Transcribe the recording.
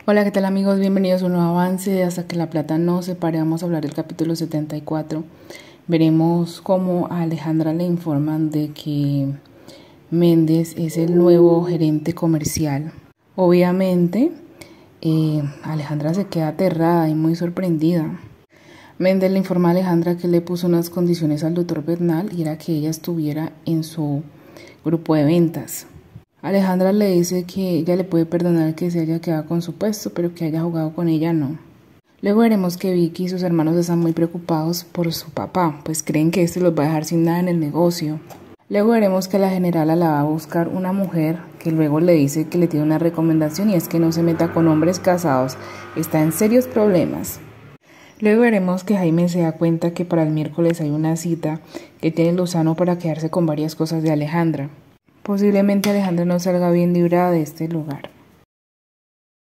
Hola, ¿qué tal amigos? Bienvenidos a un nuevo avance de Hasta que la plata no se pare. Vamos a hablar del capítulo 74. Veremos cómo a Alejandra le informan de que Méndez es el nuevo gerente comercial. Obviamente, Alejandra se queda aterrada y muy sorprendida. Méndez le informa a Alejandra que le puso unas condiciones al doctor Bernal y era que ella estuviera en su grupo de ventas. Alejandra le dice que ella le puede perdonar que se haya quedado con su puesto, pero que haya jugado con ella no. Luego veremos que Vicky y sus hermanos están muy preocupados por su papá, pues creen que este los va a dejar sin nada en el negocio. Luego veremos que la generala la va a buscar una mujer que luego le dice que le tiene una recomendación y es que no se meta con hombres casados, está en serios problemas. Luego veremos que Jaime se da cuenta que para el miércoles hay una cita que tiene Lozano para quedarse con varias cosas de Alejandra. Posiblemente Alejandra no salga bien librada de este lugar.